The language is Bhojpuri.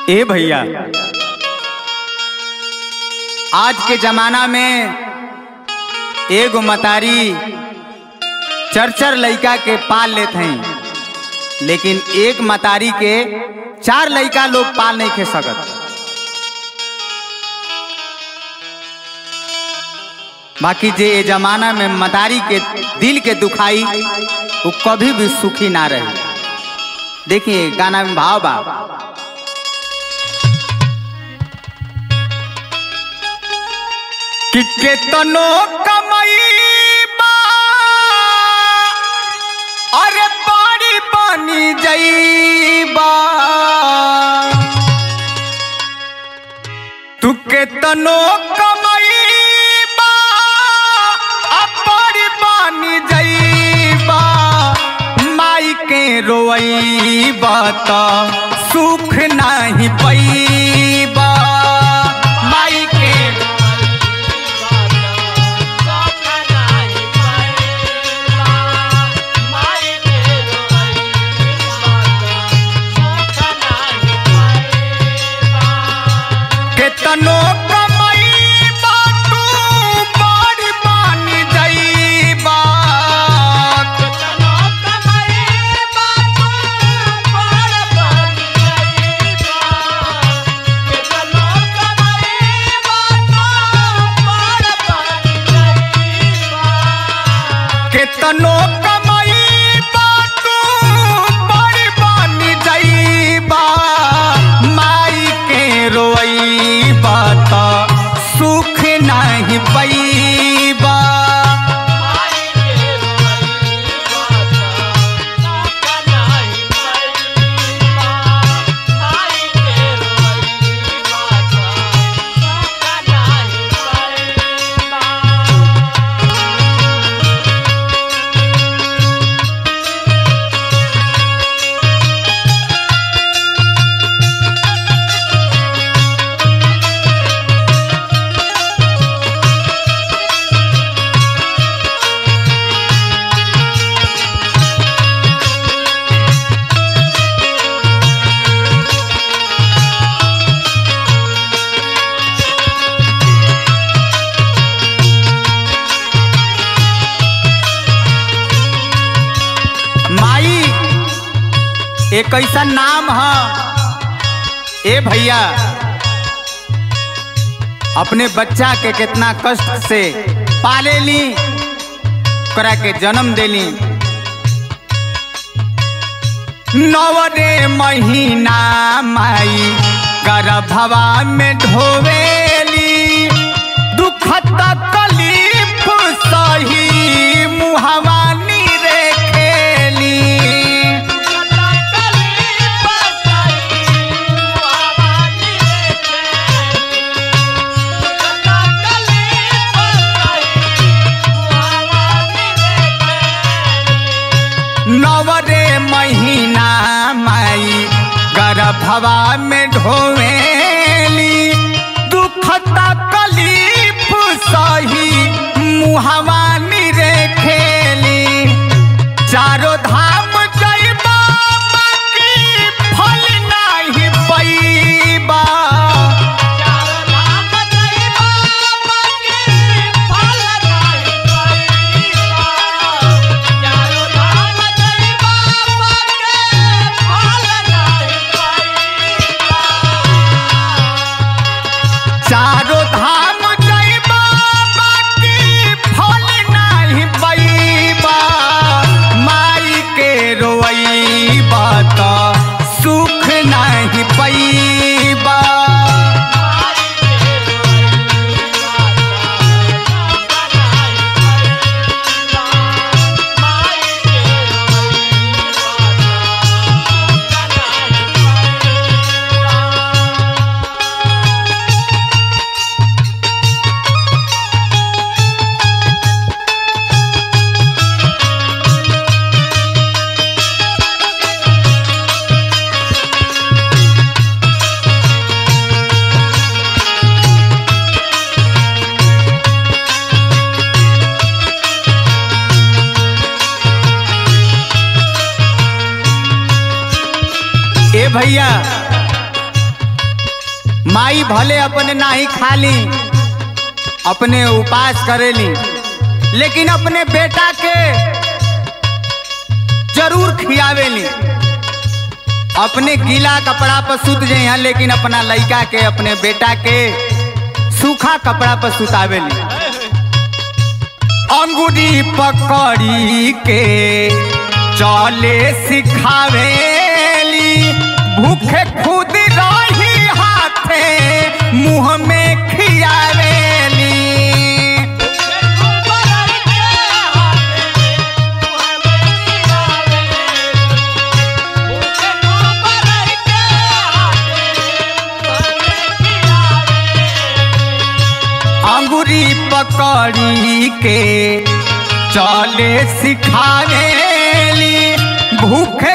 ए भैया, आज के जमाना में एगो मतारी चर लइका के पाल लेते हैं, लेकिन एक मतारी के 4 लइका लोग पाल नहीं खे सकत। बाकी जे ए जमाना में मतारी के दिल के दुखाई वो कभी भी सुखी ना रहे। देखिए गाना में भाव बा, कि केतनो कमाईबा अरे बाड़ी बनी जाईबा, तू केतनो कमाईबा बाड़ी बनी जाईबा, माई के रोईबा तो सुख नहीं पाईबा। माई के केतनो कमाईबा तू बड़ी बनी जाईबा, केतनो कमाईबा तू बड़ी बनी जाईबा, केतनो कमाईबा तू बड़ी बनी जाईबा, केतनो कमाईबा तू बड़ी बनी जाईबा, माई के रोईबा तो सुख नहीं पाईबा। माई के रोईबा तो सुख नहीं पाईबा, माई के रोईबा तो सुख नहीं पाईबा। माई एक ऐसा नाम है ए भैया, अपने बच्चा के कितना कष्ट से पाले ली, करा के जन्म देली। 9 महीना माई गर्भवा में ढोवेली, दुख तकलीफ सही मुहवा महीना माई गर्भवा में ढोवेली, दुख तकलीफ सही मुहवा निरेखेली। चारों धाम जइबा बाकी फल नहीं पाईबा, चारों धाम जइबा बाकी फल नहीं पाईबा, चारों धाम जइबा बाकी फल नहीं पाईबा, चारों धाम जइबा बाकी फल नहीं पाईबा, माई के रोईबा तो सुख नहीं पाईबा। ए भैया, माई भले अपने नाही खाली, अपने उपास करेली, लेकिन अपने बेटा के जरूर खियावेली। अपने गीला कपड़ा पर सुत जाइए, लेकिन अपना लड़का के, अपने बेटा के सूखा कपड़ा पर सुतावेली। अंगूरी पकड़ी के चले सिखावेली, भूखे खुद रही हाथे मुंह में खियावेली। अंगूरी पकड़ी के चले सिखावेली, भूखे